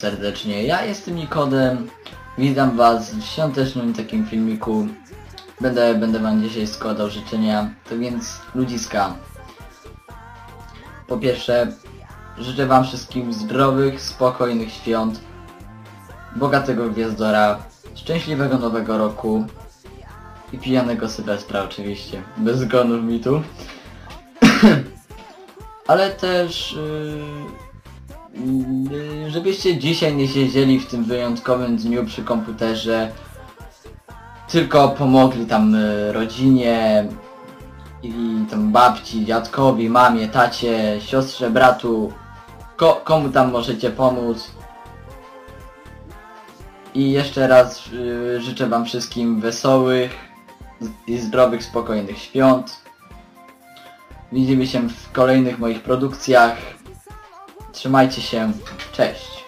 serdecznie. Ja jestem Nikodem. Witam was w świątecznym takim filmiku. Będę wam dzisiaj składał życzenia. To więc ludziska. Po pierwsze, życzę wam wszystkim zdrowych, spokojnych świąt, bogatego gwiazdora, szczęśliwego nowego roku i pijanego Sylwestra oczywiście. Bez zgonów mi tu. Ale też żebyście dzisiaj nie siedzieli w tym wyjątkowym dniu przy komputerze, tylko pomogli tam rodzinie i tam babci, dziadkowi, mamie, tacie, siostrze, bratu, komu tam możecie pomóc. I jeszcze raz życzę wam wszystkim wesołych i zdrowych, spokojnych świąt. Widzimy się w kolejnych moich produkcjach. Trzymajcie się, cześć!